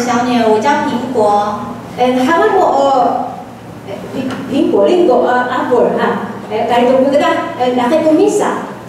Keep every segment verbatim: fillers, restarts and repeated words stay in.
小女儿，我叫苹果。 誒，韓國哦，誒蘋果蘋果啊 apple 哈，誒，但係仲會覺得誒，嗱係個 misa。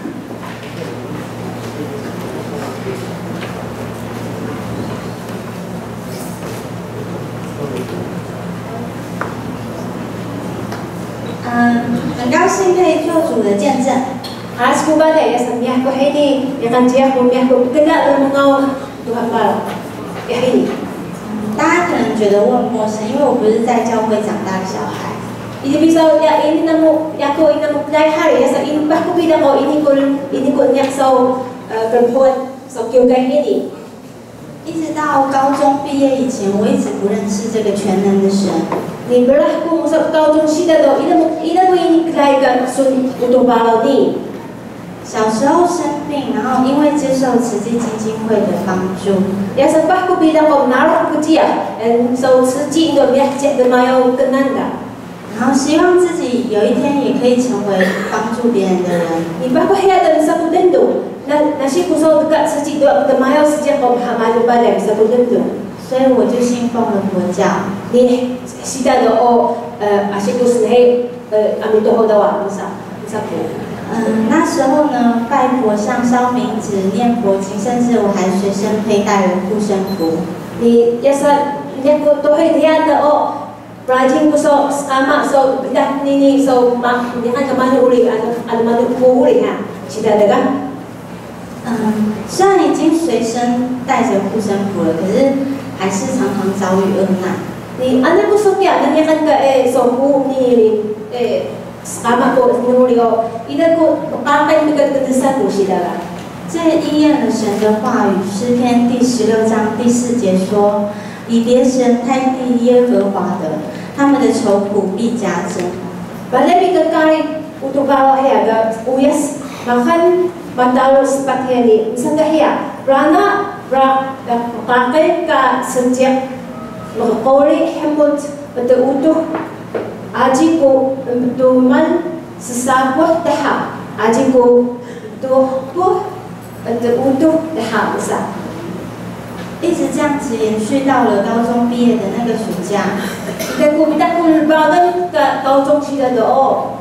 嗯，很高興可以做主的見證。 As ko ba dahil sa miyak ko hini, yakan siya ko miyak ko kaya ng mga Tuhan ba, hini。 大家可能覺得我很陌生，因為我不是在教會長大的小孩。 Ini bisa ya ini namu ya ko ini namu dahil hari ya sa ini ba ko bida ko ini ko ini ko niyak sa perempuan sa kyo kay hini。 一直到高中畢業以前，我一直不認識這個全能的神。 你本來ko sa高中時代都，ina mo ina mo ini kaya ka sun utubalaw ni。 小時候生病，然後因為接受慈濟基金會的幫助， ya sa pa ko bilang ko naroon ko diya, and so 慈濟的面接的嘛有更難的， 然後希望自己有一天也可以成為幫助別人的人。 你把ko hiya dan sa kudendo, na nasi ko sa dekat 慈濟的的嘛有時間ko hamado balik sa kudendo， 所以我就信奉了佛教。 你時代的哦，呃，阿些都是嘿，呃，阿彌陀佛的話，唔啥唔啥佛。 嗯，那時候呢，拜佛上燒冥紙、念佛經，甚至我還隨身佩戴了護身符。 你要是念佛都會這樣的哦，rajin ko so ama so dah nini so ma ni kan kemana uli ada ada mana uli ha cita ada kan？ 嗯，雖然已經隨身帶着護身符了，可是還是常常遭遇厄難。 你anak ko so kaya nanya kan ka eh so ku ni eh ama ko nuli ko ida ko pakai dekat kedesan ko sila lah。 这应验了神的话语，诗篇第十六章第四节说：“以别神代替耶和华的，他们的愁苦必加增。” Balai kita kari untuk bawa hea ga uyas makan bandar sepat hea ni misalnya hea rana rak pakai ka sejak mengkori hemut betul utuh aji ko betul man sesabuh dah aji ko betul buh betul utuh dah besar。 一直这样子延续到了高中毕业的那个暑假。 Dan ko kita kulbagan ka kaujong sila do。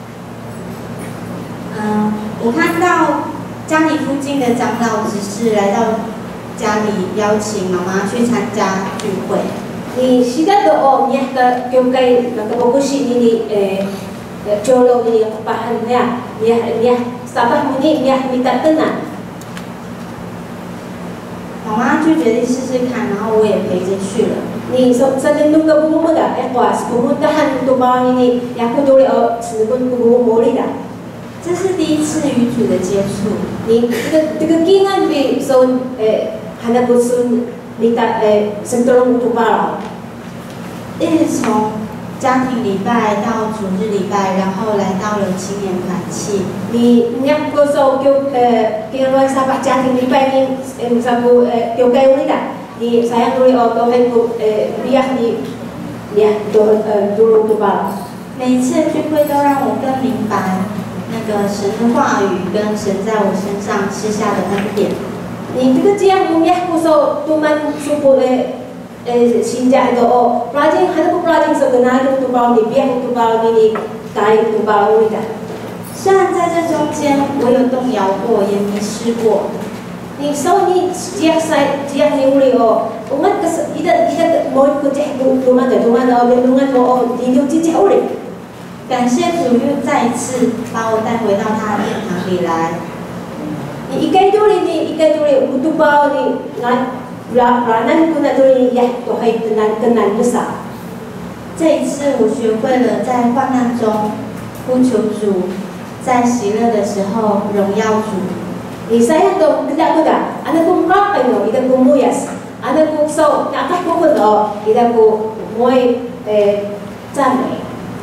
嗯，我看到家里附近的长老执事来到家里邀請媽媽去參加聚會。 Ni sila do o niya ka yung kay nakabukusin ni eh jolo ni kapahan niya niya niya sabah mo ni niya minta tenang。 媽媽就決定試試看，然後我也陪着去了。 你說sa lindong ka bumumaga, ekwas, pumuntahan ito ba ini, yaku dole o sinukun bumumuli da。 這是第一次與主的接觸。 你這個這個經驗比so誒hanap ko sun minta誒sentolong ito ba？ 一直從家庭禮拜到主日禮拜，然後來到了青年團契。 你niyak ko so kyo誒kinalaw sa家庭禮拜ni誒sa ko誒kyo kayo nila。你sayang dulu oh Tuhan ku eh biar ni dia do dulu tu吧。 每一次的聚會都讓我更明白那個神的話語跟神在我身上施下的恩典。 你這個這樣唔呀，我說tu man supo eh eh sinja itu oh rajin ada ko rajin sa ganado tu ba ni biar tu ba ni kai tu ba ni da。 雖然在這中間我有動搖過，也迷失過。 你sau ni dia sai dia ni uli o umat kes ida ida mau ko je tu tu mana tu mana o bendungan o di di je uli。 感謝主又再一次把我帶回到他的殿堂裡來。 你ikai dulu ni ikai dulu butuh bau ni ngan ranan kuna dulu ya tu hai tenan tenan besar。 這一次我學會了在患難中呼求主，在喜樂的時候榮耀主。 Ni saya tu tidak muda, anak ku merapai no, ida ku muyas, anak ku so nakah ku pun no, ida ku moy eh赞美。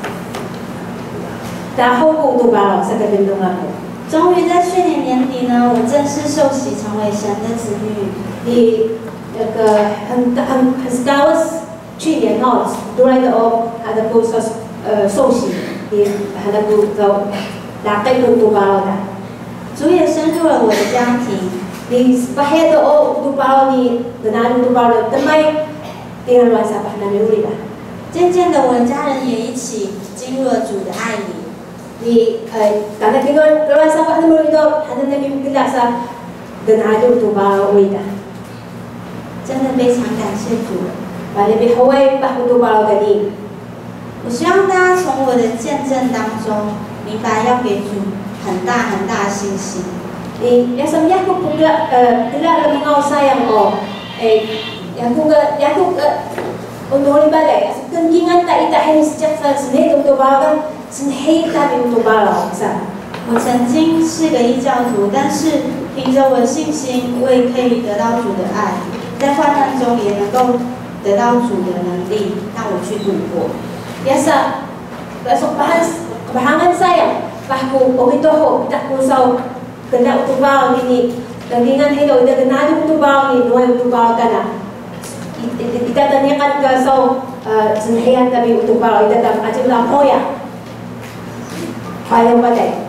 然后ku tu ba sa kabindong ako。 終於在去年年底呢，我正式受洗成為神的子女。 你那個很很很 sekawas 去年哦，出來的哦，anak ku so 呃受洗，你anak ku so nakay ku tu ba da。 主也深入了我的家庭。 你bahaya tu oh tu bawa ni dengan tu bawa temai dengan luar sabah na miuli ba. 渐渐的，我的家人也一起进入了主的爱里。 Di karena dengan luar sabah na miuli do hana na mimikila sa ganado to ba uida. 真的非常感谢主。 Bale bi hawai ba to ba gani. 我希望大家从我的见证当中明白，要给主很大很大的信心。 Eh, yang sampai aku pula tidak lebih ngau sayang oh, eh, yang aku ke, yang aku ke, untuk orang balai, kengkingan tak ita ini sejak saya sendiri untuk bawa sendiri tapi untuk bawa, sa. 我曾经是个异教徒，但是凭着我的信心，我也可以得到主的爱，在患难中也能够得到主的能力，让我去度过。 Biasa, besok bahan, bahangan saya, bahku, oh itu ho, kita kusau. Kena untuk bawa ini, dan dengan itu kita kena untuk bawa ini, nuai untuk bawa kena. Kita tanyakan ke so sendirian tapi untuk bawa kita tak macam lampu ya. Kaya badai.